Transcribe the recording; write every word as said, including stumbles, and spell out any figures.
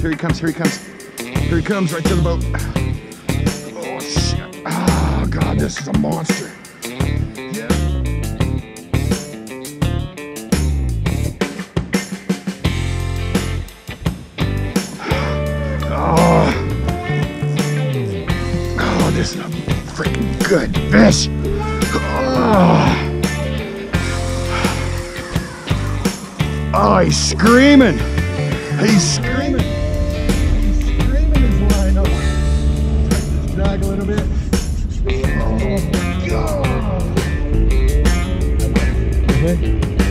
Here he comes, here he comes. Here he comes, right to the boat. Oh, shit. Oh, God, this is a monster. Yeah. Oh. Oh, this is a freaking good fish. Oh. Oh, he's screaming. He's screaming. He's screaming his line up. Just drag a little bit. Oh, God. Okay.